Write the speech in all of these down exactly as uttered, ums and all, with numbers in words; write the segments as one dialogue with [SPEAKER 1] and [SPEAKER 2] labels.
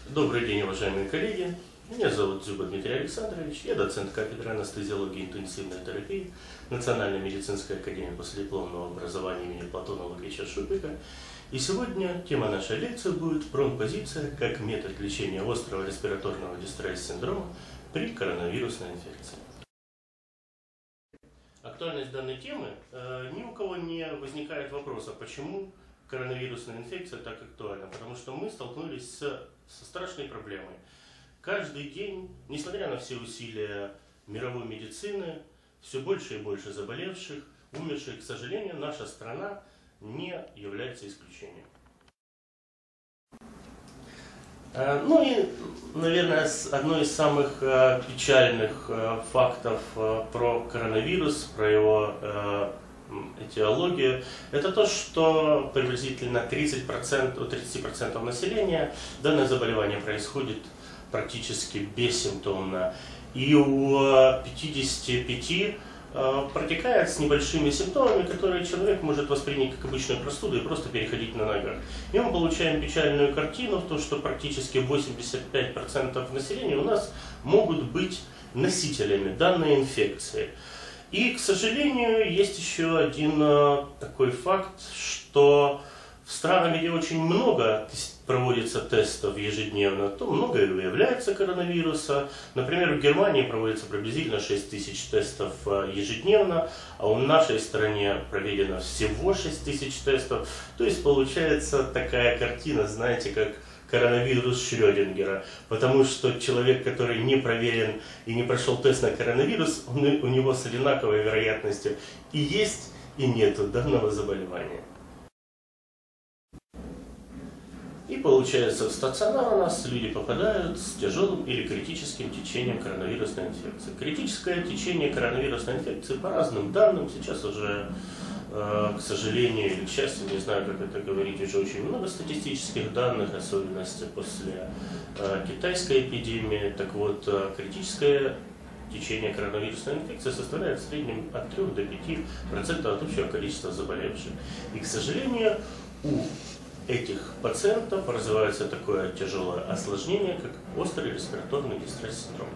[SPEAKER 1] Добрый день, уважаемые коллеги. Меня зовут Дзюба Дмитрий Александрович. Я доцент кафедры анестезиологии и интенсивной терапии Национальной медицинской академии последипломного образования имени Платона Лукича Шупика. И сегодня тема нашей лекции будет промпозиция как метод лечения острого респираторного дистресс-синдрома при коронавирусной инфекции. Актуальность данной темы э, ни у кого не возникает вопроса, почему коронавирусная инфекция так актуальна, потому что мы столкнулись с, со страшной проблемой. Каждый день, несмотря на все усилия мировой медицины, все больше и больше заболевших, умерших. К сожалению, наша страна не является исключением. Ну и, наверное, одно из самых печальных фактов про коронавирус, про его этиологию, это то, что приблизительно тридцать процентов, у тридцати процентов населения данное заболевание происходит практически бессимптомно. И у пятидесяти пяти процентов протекает с небольшими симптомами, которые человек может воспринять как обычную простуду и просто переходить на ногах. И мы получаем печальную картину в том, что практически восемьдесят пять процентов населения у нас могут быть носителями данной инфекции. И, к сожалению, есть еще один э, такой факт, что в странах, где очень много проводится тестов ежедневно, то много и выявляется коронавируса. Например, в Германии проводится приблизительно шесть тысяч тестов ежедневно, а в нашей стране проведено всего шесть тысяч тестов. То есть получается такая картина, знаете, как коронавирус Шрёдингера, потому что человек, который не проверен и не прошел тест на коронавирус, он, у него с одинаковой вероятностью и есть, и нету данного заболевания. И получается, в стационар у нас люди попадают с тяжелым или критическим течением коронавирусной инфекции. Критическое течение коронавирусной инфекции по разным данным сейчас уже, к сожалению или к счастью, не знаю, как это говорить, уже очень много статистических данных, особенности после китайской эпидемии. Так вот, критическое течение коронавирусной инфекции составляет в среднем от трёх до пяти процентов от общего количества заболевших. И, к сожалению, у этих пациентов развивается такое тяжелое осложнение, как острый респираторный дистресс-синдром.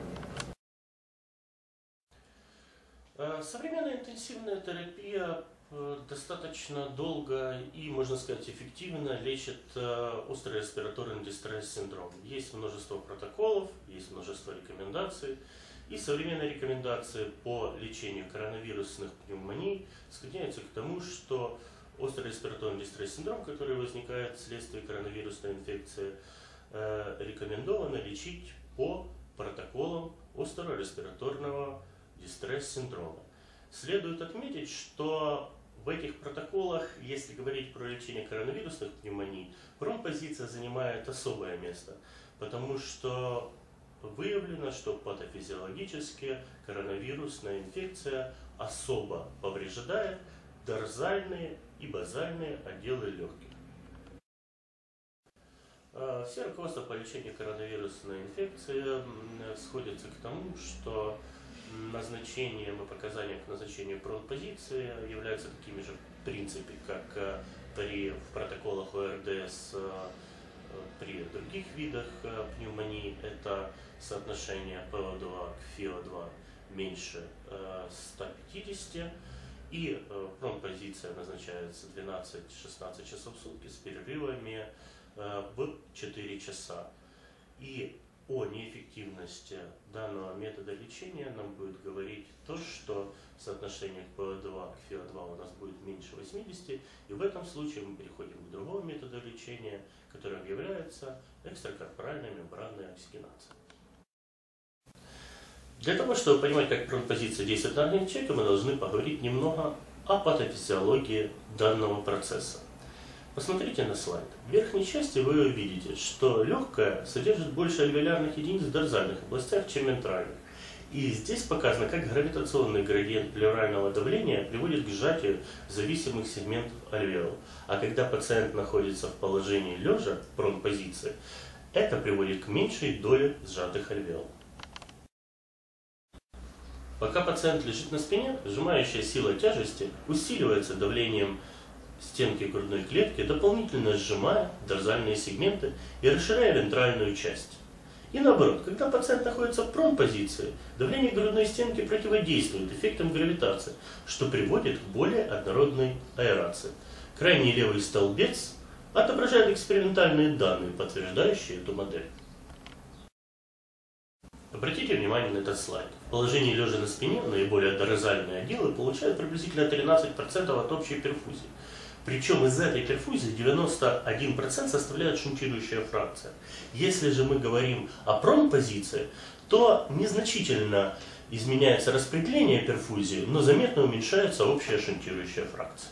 [SPEAKER 1] Современная интенсивная терапия достаточно долго и, можно сказать, эффективно лечит острый респираторный дистресс-синдром. Есть множество протоколов, есть множество рекомендаций. И современные рекомендации по лечению коронавирусных пневмоний склоняются к тому, что острый респираторный дистресс-синдром, который возникает вследствие коронавирусной инфекции, рекомендовано лечить по протоколам острого респираторного дистресс-синдрома. Следует отметить, что в этих протоколах, если говорить про лечение коронавирусных пневмоний, промпозиция занимает особое место, потому что выявлено, что патофизиологически коронавирусная инфекция особо повреждает дорзальные и базальные отделы легких. Все руководства по лечению коронавирусной инфекции сходятся к тому, что назначением и показанием к назначению промпозиции являются такими же в принципе, как при, в протоколах о эр дэ эс при других видах пневмонии. Это соотношение пэ о два к эф и о два меньше ста пятидесяти. И промпозиция назначается двенадцать-шестнадцать часов в сутки с перерывами в четыре часа. И о неэффективности данного метода лечения нам будет говорить то, что соотношение пэ о два к эф и о два у нас будет меньше восьмидесяти. И в этом случае мы переходим к другому методу лечения, которым является экстракорпоральная мембранная оксигенация. Для того, чтобы понимать, как промпозиция действует на организм человека, мы должны поговорить немного о патофизиологии данного процесса. Посмотрите на слайд. В верхней части вы увидите, что легкое содержит больше альвеолярных единиц в дорзальных областях, чем вентральных. И здесь показано, как гравитационный градиент плеврального давления приводит к сжатию зависимых сегментов альвеол. А когда пациент находится в положении лежа, промпозиции, это приводит к меньшей доле сжатых альвеол. Пока пациент лежит на спине, сжимающая сила тяжести усиливается давлением стенки грудной клетки, дополнительно сжимая дорзальные сегменты и расширяя вентральную часть. И наоборот, когда пациент находится в прон-позиции, давление грудной стенки противодействует эффектам гравитации, что приводит к более однородной аэрации. Крайний левый столбец отображает экспериментальные данные, подтверждающие эту модель. Обратите внимание на этот слайд. В положении лежа на спине наиболее дорзальные отделы получают приблизительно тринадцать процентов от общей перфузии. Причем из этой перфузии девяносто один процент составляет шунтирующая фракция. Если же мы говорим о прон-позиции, то незначительно изменяется распределение перфузии, но заметно уменьшается общая шунтирующая фракция.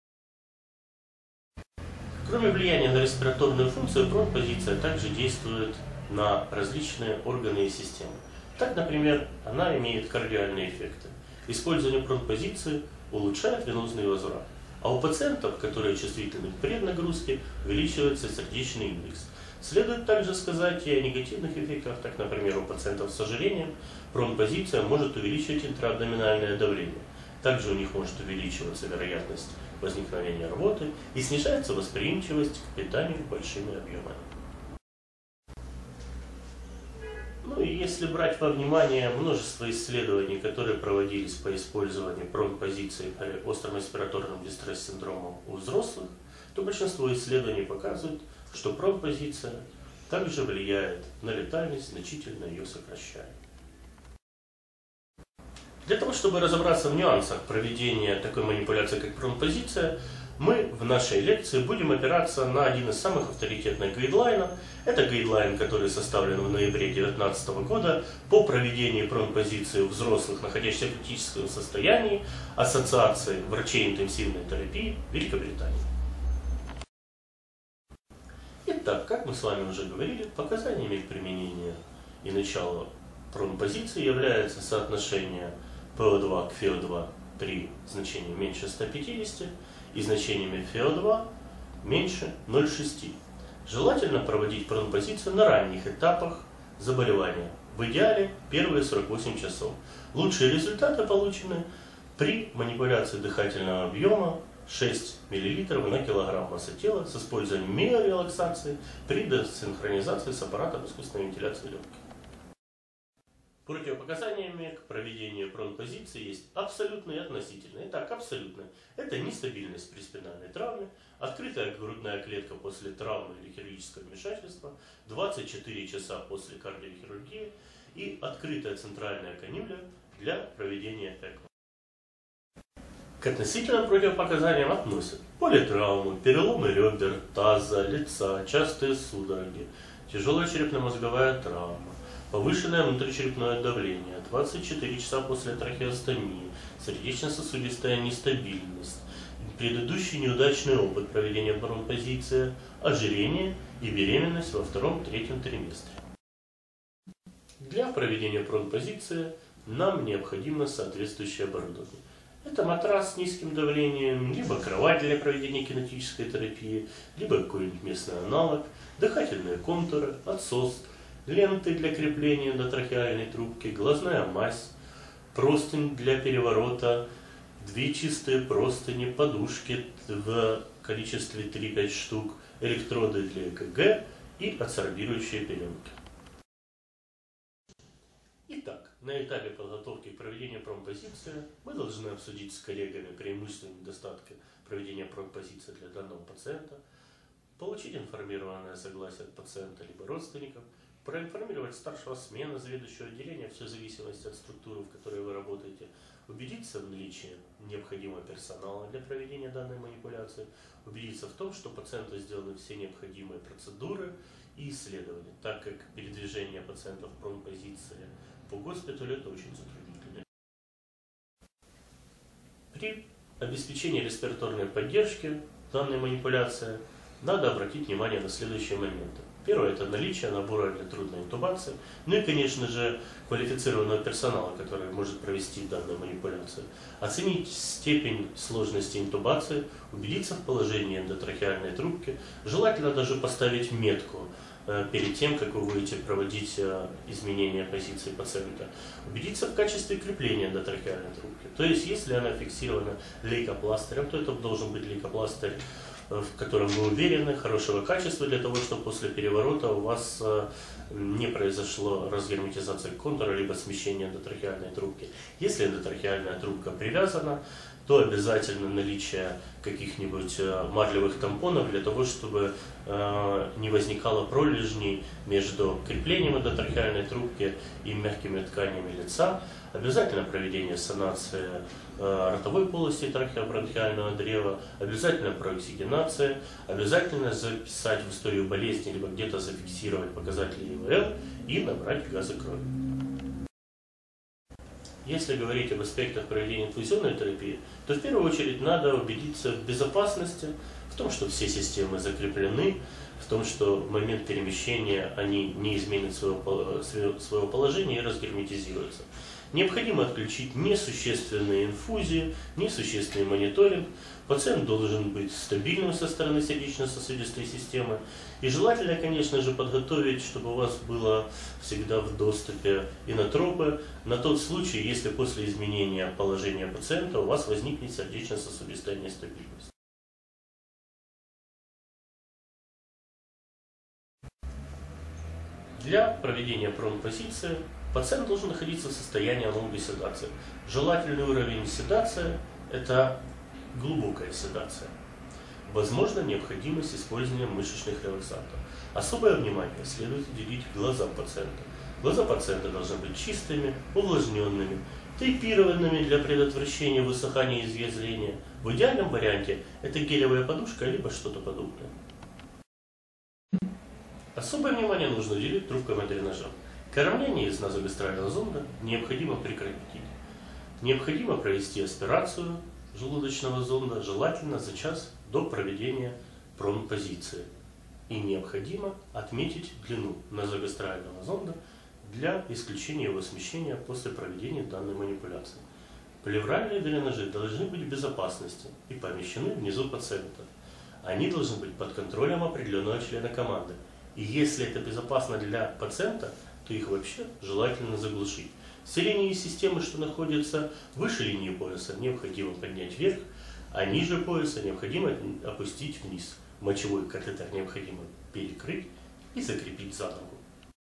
[SPEAKER 1] Кроме влияния на респираторную функцию, прон-позиция также действует на различные органы и системы. Так, например, она имеет кардиальные эффекты. Использование прон-позиции улучшает венозный возврат. А у пациентов, которые чувствительны к преднагрузке, увеличивается сердечный индекс. Следует также сказать и о негативных эффектах. Так, например, у пациентов с ожирением прон-позиция может увеличивать интраабдоминальное давление. Также у них может увеличиваться вероятность возникновения рвоты и снижается восприимчивость к питанию большими объемами. Ну и если брать во внимание множество исследований, которые проводились по использованию прон-позиции при остром респираторном дистресс-синдроме у взрослых, то большинство исследований показывают, что прон-позиция также влияет на летальность, значительно ее сокращая. Для того, чтобы разобраться в нюансах проведения такой манипуляции, как прон-позиция, мы в нашей лекции будем опираться на один из самых авторитетных гайдлайнов. Это гайдлайн, который составлен в ноябре две тысячи девятнадцатого года по проведению прон-позиции у взрослых, находящихся в критическом состоянии, Ассоциации врачей интенсивной терапии Великобритании. Итак, как мы с вами уже говорили, показаниями к применению и началу прон-позиции является соотношение пэ о два к эф о два при значении меньше ста пятидесяти и значениями эф о два меньше ноль целых шесть десятых. Желательно проводить прон-позицию на ранних этапах заболевания, в идеале первые сорок восемь часов. Лучшие результаты получены при манипуляции дыхательного объема шесть миллилитров на килограмм массы тела с использованием миорелаксации при десинхронизации с аппаратом искусственной вентиляции легких. Противопоказаниями к проведению прон-позиции есть абсолютные и относительные. Итак, абсолютно – это нестабильность при спинальной травме, открытая грудная клетка после травмы или хирургического вмешательства, двадцать четыре часа после кардиохирургии и открытая центральная канюля для проведения эко. К относительным противопоказаниям относят политравму, переломы ребер, таза, лица, частые судороги, тяжелая черепно-мозговая травма, повышенное внутричерепное давление, двадцать четыре часа после трахеостомии, сердечно-сосудистая нестабильность, предыдущий неудачный опыт проведения прон-позиции, ожирение и беременность во втором-третьем триместре. Для проведения прон-позиции нам необходимо соответствующее оборудование. Это матрас с низким давлением, либо кровать для проведения кинетической терапии, либо какой-нибудь местный аналог, дыхательные контуры, отсос, ленты для крепления до трахеальной трубки, глазная мазь, простынь для переворота, две чистые простыни, подушки в количестве три-пять штук, электроды для ЭКГ и адсорбирующие пеленки. Итак, на этапе подготовки к проведению прон-позиции мы должны обсудить с коллегами преимущества и недостатки проведения прон-позиции для данного пациента, получить информированное согласие от пациента либо родственников, проинформировать старшего смены, заведующего отделения, все в зависимости от структуры, в которой вы работаете, убедиться в наличии необходимого персонала для проведения данной манипуляции, убедиться в том, что пациенту сделаны все необходимые процедуры и исследования, так как передвижение пациентов в прон-позиции по госпиталю это очень затруднительно. При обеспечении респираторной поддержки данной манипуляции надо обратить внимание на следующие моменты. Первое – это наличие набора для трудной интубации, ну и, конечно же, квалифицированного персонала, который может провести данную манипуляцию. Оценить степень сложности интубации, убедиться в положении эндотрахеальной трубки, желательно даже поставить метку перед тем, как вы будете проводить изменения позиции пациента. Убедиться в качестве крепления эндотрахеальной трубки. То есть, если она фиксирована лейкопластырем, то это должен быть лейкопластырь, в котором вы уверены, хорошего качества, для того, чтобы после переворота у вас не произошло разгерметизация контура, либо смещение эндотрахеальной трубки. Если эндотрахеальная трубка привязана, то обязательно наличие каких-нибудь марлевых тампонов для того, чтобы э, не возникало пролежней между креплением эндотрахеальной трубки и мягкими тканями лица. Обязательно проведение санации э, ротовой полости трахеобронхиального древа, обязательно прооксигенация, обязательно записать в историю болезни, либо где-то зафиксировать показатели И В Л и набрать газы крови. Если говорить об аспектах проведения инфузионной терапии, то в первую очередь надо убедиться в безопасности, в том, что все системы закреплены, в том, что в момент перемещения они не изменят своего, своего положения и разгерметизируются. Необходимо отключить несущественные инфузии, несущественный мониторинг. Пациент должен быть стабильным со стороны сердечно-сосудистой системы. И желательно, конечно же, подготовить, чтобы у вас было всегда в доступе инотропы на тот случай, если после изменения положения пациента у вас возникнет сердечно-сосудистая нестабильность. Для проведения промпозиции пациент должен находиться в состоянии аналогии седации. Желательный уровень седации – это глубокая седация. Возможно необходимость использования мышечных релаксантов. Особое внимание следует уделить глазам пациента. Глаза пациента должны быть чистыми, увлажненными, тейпированными для предотвращения высыхания и изъязвления. В идеальном варианте это гелевая подушка либо что-то подобное. Особое внимание нужно уделить трубкам и дренажам. Кормление из назогастрального зонда необходимо прекратить. Необходимо провести аспирацию желудочного зонда, желательно за час до проведения промпозиции. И необходимо отметить длину назогастрального зонда для исключения его смещения после проведения данной манипуляции. Плевральные дренажи должны быть в безопасности и помещены внизу пациента. Они должны быть под контролем определенного члена команды. И если это безопасно для пациента, то их вообще желательно заглушить. Все линии системы, что находятся выше линии пояса, необходимо поднять вверх, а ниже пояса необходимо опустить вниз. Мочевой катетер необходимо перекрыть и закрепить за ногу.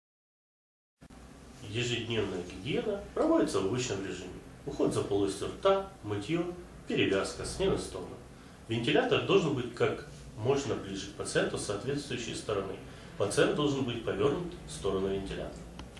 [SPEAKER 1] Ежедневная гигиена проводится в обычном режиме. Уход за полостью рта, мытье, перевязка, смена стона. Вентилятор должен быть как можно ближе к пациенту с соответствующей стороны. Пациент должен быть повернут в сторону вентилятора.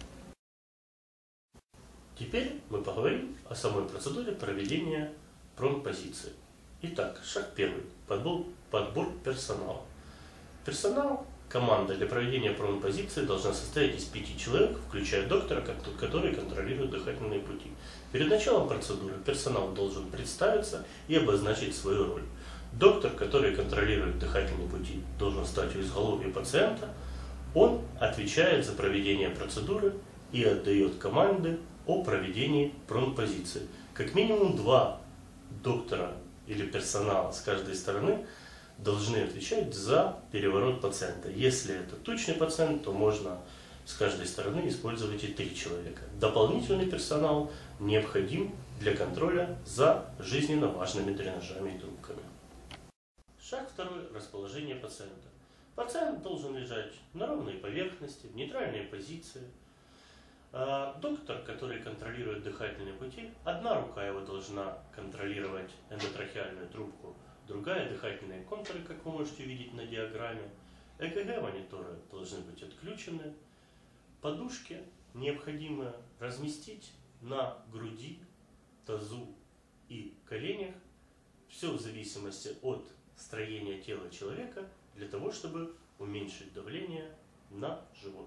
[SPEAKER 1] Теперь мы поговорим о самой процедуре проведения промпозиции. Итак, шаг первый. Подбор, подбор персонала. Персонал, команда для проведения промпозиции должна состоять из пяти человек, включая доктора, который контролирует дыхательные пути. Перед началом процедуры персонал должен представиться и обозначить свою роль. Доктор, который контролирует дыхательные пути, должен стать у изголовья пациента. Он отвечает за проведение процедуры и отдает команды о проведении промпозиции. Как минимум два доктора или персонала с каждой стороны должны отвечать за переворот пациента. Если это тучный пациент, то можно с каждой стороны использовать и три человека. Дополнительный персонал необходим для контроля за жизненно важными дренажами и трубками. Шаг второй. Расположение пациента. Пациент должен лежать на ровной поверхности, в нейтральной позиции. Доктор, который контролирует дыхательные пути, одна рука его должна контролировать эндотрахеальную трубку, другая дыхательные контуры, как вы можете видеть на диаграмме. Э К Г-мониторы должны быть отключены. Подушки необходимо разместить на груди, тазу и коленях, все в зависимости от строения тела человека, для того, чтобы уменьшить давление на живот.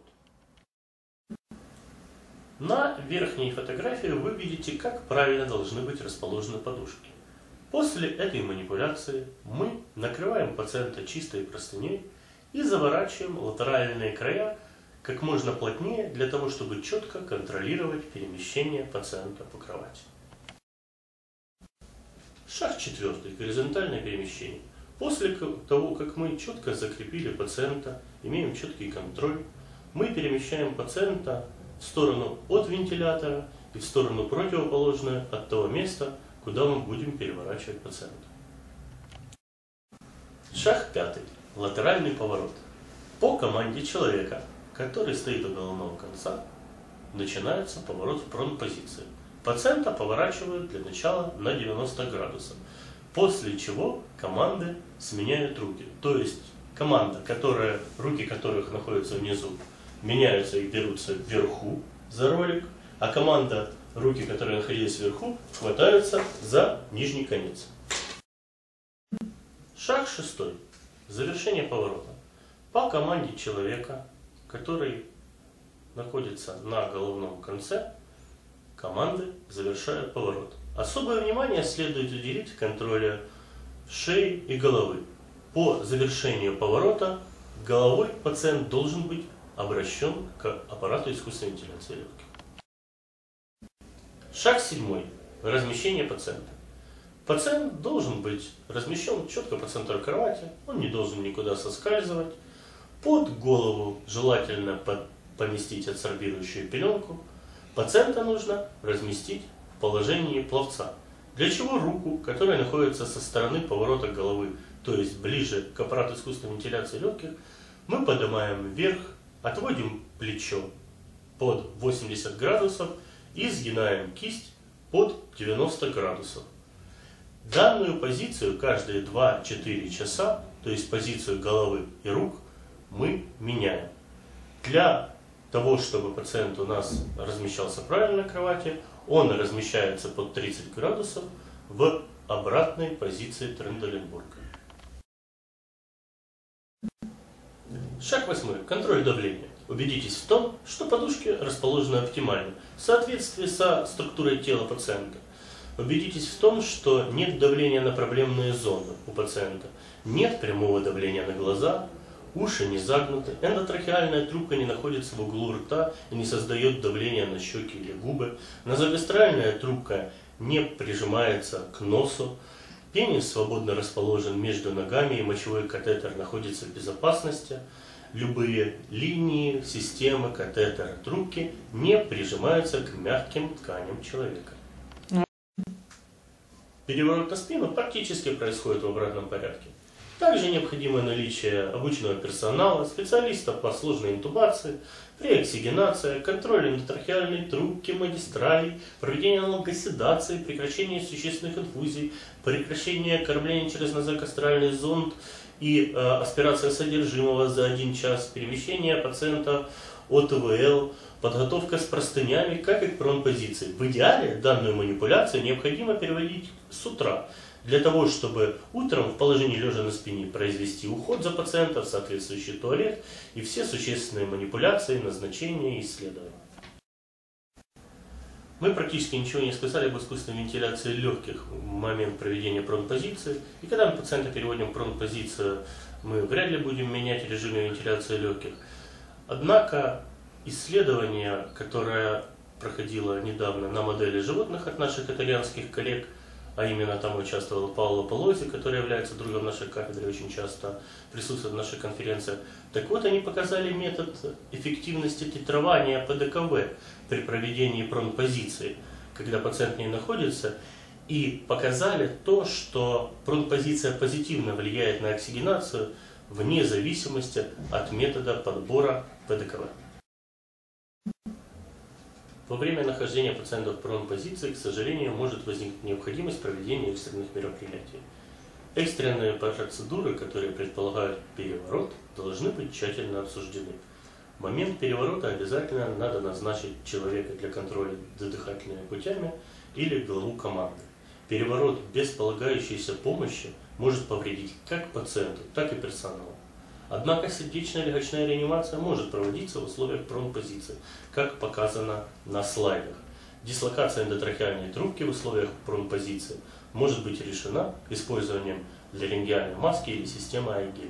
[SPEAKER 1] На верхней фотографии вы видите, как правильно должны быть расположены подушки. После этой манипуляции мы накрываем пациента чистой простыней и заворачиваем латеральные края как можно плотнее, для того, чтобы четко контролировать перемещение пациента по кровати. Шаг четвертый. Горизонтальное перемещение. После того, как мы четко закрепили пациента, имеем четкий контроль, мы перемещаем пациента в сторону от вентилятора и в сторону противоположную от того места, куда мы будем переворачивать пациента. Шаг пятый. Латеральный поворот. По команде человека, который стоит у головного конца, начинается поворот в пронопозиции. Пациента поворачивают для начала на девяносто градусов, после чего команды сменяют руки. То есть команда, которая, руки которых находятся внизу, меняются и берутся вверху за ролик, а команда, руки, которые находились вверху, хватаются за нижний конец. Шаг шестой. Завершение поворота. По команде человека, который находится на головном конце, команды завершают поворот. Особое внимание следует уделить контролю шеи и головы. По завершению поворота головой пациент должен быть обращен к аппарату искусственной вентиляции легких. Шаг седьмой. Размещение пациента. Пациент должен быть размещен четко по центру кровати, он не должен никуда соскальзывать. Под голову желательно поместить адсорбирующую пеленку. Пациента нужно разместить в положении пловца. Для чего руку, которая находится со стороны поворота головы, то есть ближе к аппарату искусственной вентиляции легких, мы поднимаем вверх, отводим плечо под восемьдесят градусов и сгинаем кисть под девяносто градусов. Данную позицию каждые два-четыре часа, то есть позицию головы и рук, мы меняем. Для того, чтобы пациент у нас размещался правильно на кровати, он размещается под тридцать градусов в обратной позиции Тренделенбурга. Шаг восьмой. Контроль давления. Убедитесь в том, что подушки расположены оптимально, в соответствии со структурой тела пациента. Убедитесь в том, что нет давления на проблемные зоны у пациента, нет прямого давления на глаза, уши не загнуты, эндотрахеальная трубка не находится в углу рта и не создает давления на щеки или губы, назогастральная трубка не прижимается к носу, пенис свободно расположен между ногами и мочевой катетер находится в безопасности, любые линии, системы, катетера, трубки не прижимаются к мягким тканям человека. Переворот на спину практически происходит в обратном порядке. Также необходимо наличие обученного персонала, специалистов по сложной интубации, преоксигенация, контроль эндотрахеальной трубки, магистралей, проведение аналгоседации, прекращение существенных инфузий, прекращение кормления через назогастральный зонд и э, аспирация содержимого за один час, перемещение пациента от И В Л, подготовка с простынями, как и к пронопозиции. В идеале данную манипуляцию необходимо переводить с утра, для того, чтобы утром в положении лежа на спине произвести уход за пациентом в соответствующий туалет и все существенные манипуляции, назначения и исследования. Мы практически ничего не сказали об искусственной вентиляции легких в момент проведения пронопозиции. И когда мы пациента переводим в пронопозицию, мы вряд ли будем менять режим вентиляции легких. Однако исследование, которое проходило недавно на модели животных от наших итальянских коллег, а именно там участвовал Паоло Полози, который является другом нашей кафедры, очень часто присутствует в наших конференциях. Так вот, они показали метод эффективности титрования П Д К В при проведении пронопозиции, когда пациент в ней находится, и показали то, что пронопозиция позитивно влияет на оксигенацию вне зависимости от метода подбора П Д К В. Во время нахождения пациента в пронопозиции, к сожалению, может возникнуть необходимость проведения экстренных мероприятий. Экстренные процедуры, которые предполагают переворот, должны быть тщательно обсуждены. В момент переворота обязательно надо назначить человека для контроля за дыхательными путями или главу команды. Переворот без полагающейся помощи может повредить как пациенту, так и персоналу. Однако сердечно-легочная реанимация может проводиться в условиях пронопозиции, как показано на слайдах. Дислокация эндотрахеальной трубки в условиях пронопозиции может быть решена использованием ларингеальной маски или системы ай гэ.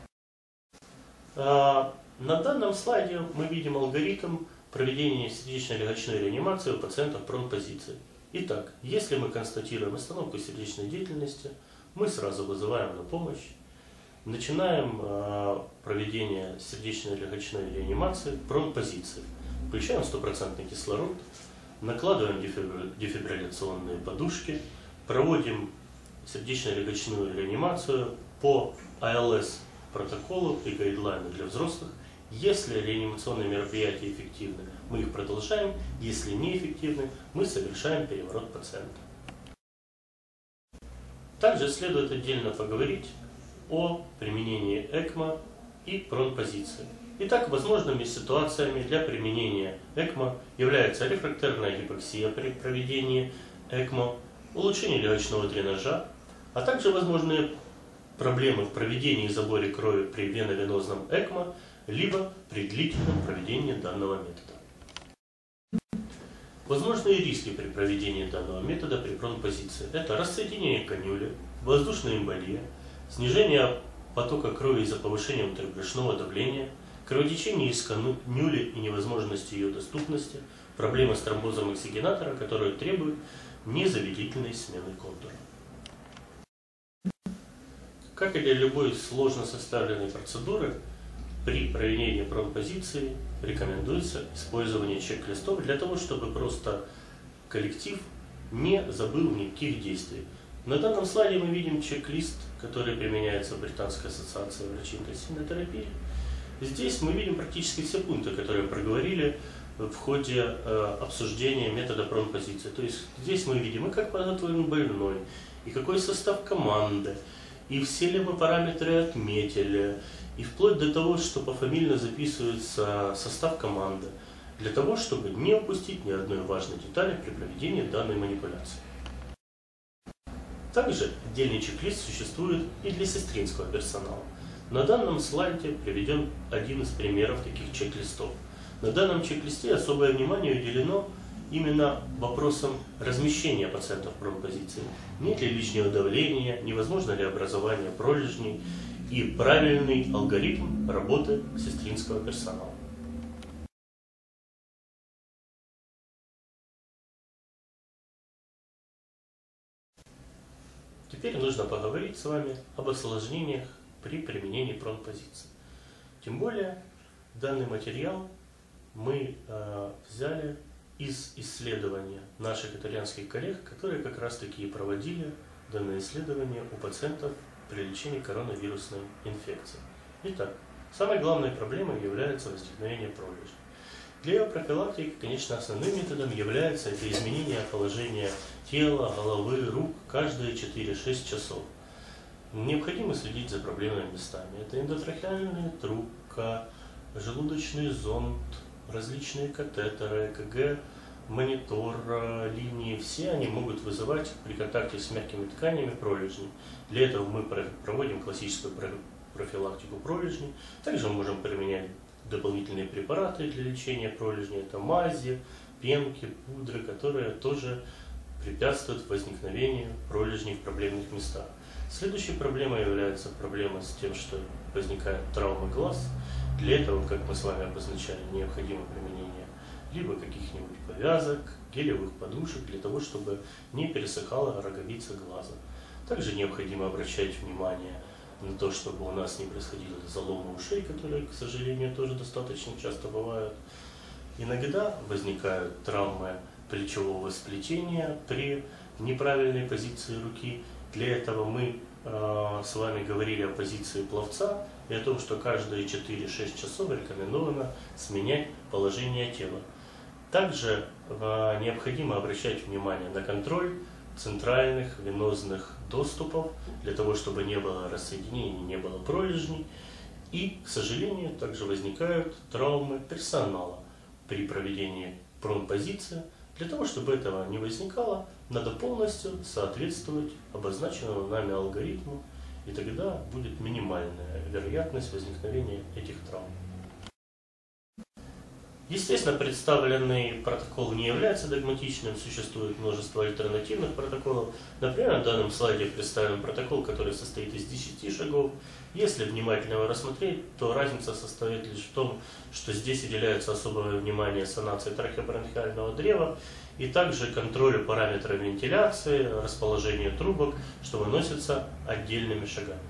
[SPEAKER 1] А, на данном слайде мы видим алгоритм проведения сердечно-легочной реанимации у пациентов в пронопозиции. Итак, если мы констатируем остановку сердечной деятельности, мы сразу вызываем на помощь, начинаем э, проведение сердечно-легочной реанимации в пронпозиции. Включаем стопроцентный кислород, накладываем дефибрилляционные подушки, проводим сердечно-легочную реанимацию по а эл эс протоколу и гайдлайну для взрослых. Если реанимационные мероприятия эффективны, мы их продолжаем. Если неэффективны, мы совершаем переворот пациента. Также следует отдельно поговорить о применении экмо и пронпозиции. Итак, возможными ситуациями для применения экмо являются рефрактерная гипоксия при проведении экмо, улучшение легочного дренажа, а также возможные проблемы в проведении и заборе крови при веновенозном экмо, либо при длительном проведении данного метода. Возможные риски при проведении данного метода при пронпозиции – это рассоединение канюли, воздушная эмболия, снижение потока крови из-за повышения внутрибрюшного давления, кровотечение из канюли и невозможность ее доступности, проблемы с тромбозом оксигенатора, которые требуют незамедлительной смены контура. Как и для любой сложно составленной процедуры, при проведении пронпозиции рекомендуется использование чек-листов для того, чтобы просто коллектив не забыл никаких действий. На данном слайде мы видим чек-лист, который применяется в Британской ассоциации врачей интенсивной терапии. Здесь мы видим практически все пункты, которые проговорили в ходе э, обсуждения метода пронпозиции. То есть здесь мы видим и как подготовлен больной, и какой состав команды, и все ли мы параметры отметили, и вплоть до того, что пофамильно записывается состав команды, для того, чтобы не упустить ни одной важной детали при проведении данной манипуляции. Также отдельный чек-лист существует и для сестринского персонала. На данном слайде приведен один из примеров таких чек-листов. На данном чек-листе особое внимание уделено именно вопросам размещения пациентов в пронпозиции. Нет ли лишнего давления, невозможно ли образование пролежней и правильный алгоритм работы сестринского персонала. Теперь нужно поговорить с вами об осложнениях при применении пронпозиции. Тем более, данный материал мы э, взяли из исследования наших итальянских коллег, которые как раз таки и проводили данное исследование у пациентов при лечении коронавирусной инфекции. Итак, самой главной проблемой является возникновение пролежней. Для ее профилактики, конечно, основным методом является это изменение положения тела, головы, рук каждые четыре-шесть часов. Необходимо следить за проблемными местами. Это эндотрахеальная трубка, желудочный зонд, различные катетеры, ЭКГ, монитор, линии. Все они могут вызывать при контакте с мягкими тканями пролежни. Для этого мы проводим классическую профилактику пролежней. Также мы можем применять дополнительные препараты для лечения пролежней. Это мази, пенки, пудры, которые тоже препятствуют возникновению пролежней в проблемных местах. Следующей проблемой является проблема с тем, что возникает травма глаз. Для этого, как мы с вами обозначали, необходимо применение либо каких-нибудь повязок, гелевых подушек, для того, чтобы не пересыхала роговица глаза. Также необходимо обращать внимание на то, чтобы у нас не происходило заломы ушей, которые, к сожалению, тоже достаточно часто бывают. Иногда возникают травмы плечевого сплетения при неправильной позиции руки. Для этого мы э, с вами говорили о позиции пловца и о том, что каждые четыре-шесть часов рекомендовано сменять положение тела. Также э, необходимо обращать внимание на контроль центральных венозных доступов, для того, чтобы не было рассоединений, не было пролежней. И, к сожалению, также возникают травмы персонала при проведении пронпозиции. Для того, чтобы этого не возникало, надо полностью соответствовать обозначенному нами алгоритму, и тогда будет минимальная вероятность возникновения этих травм. Естественно, представленный протокол не является догматичным, существует множество альтернативных протоколов. Например, на данном слайде представлен протокол, который состоит из десяти шагов. Если внимательно его рассмотреть, то разница состоит лишь в том, что здесь уделяется особое внимание санации трахеобронхиального древа и также контролю параметров вентиляции, расположению трубок, что выносится отдельными шагами.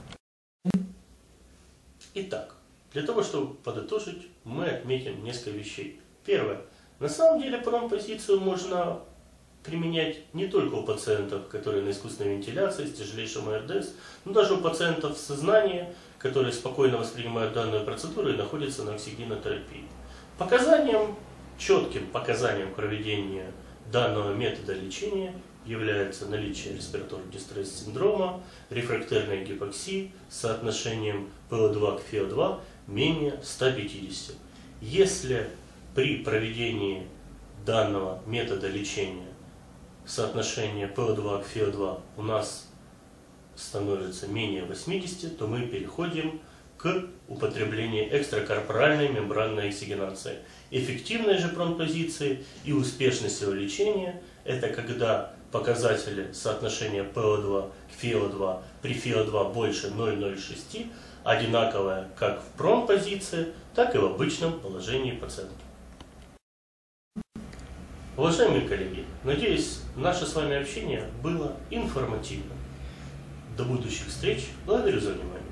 [SPEAKER 1] Итак, для того, чтобы подытожить, мы отметим несколько вещей. Первое. На самом деле промпозицию можно применять не только у пациентов, которые на искусственной вентиляции с тяжелейшим эр дэ эс, но даже у пациентов в сознании, которые спокойно воспринимают данную процедуру и находятся на оксигенотерапии. Показанием, четким показанием проведения данного метода лечения является наличие респираторного дистресс-синдрома, рефрактерной гипоксии с соотношением пэ о два к эф о два менее ста пятидесяти. Если при проведении данного метода лечения соотношение пэ о два к эф о два у нас становится менее восьмидесяти, то мы переходим к употреблению экстракорпоральной мембранной оксигенации. Эффективной же промпозиции и успешность его лечения – это когда показатели соотношения пэ о два к эф о два при эф о два больше ноль целых ноль шесть одинаковое как в промпозиции, так и в обычном положении пациента. Уважаемые коллеги, надеюсь, наше с вами общение было информативным. До будущих встреч. Благодарю за внимание.